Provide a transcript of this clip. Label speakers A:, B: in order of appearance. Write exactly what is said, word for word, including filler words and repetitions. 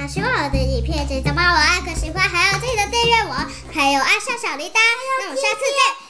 A: 那喜欢我的影片，记得帮我按个喜欢，还要记得订阅我，还有按上小铃铛。那我们下次见。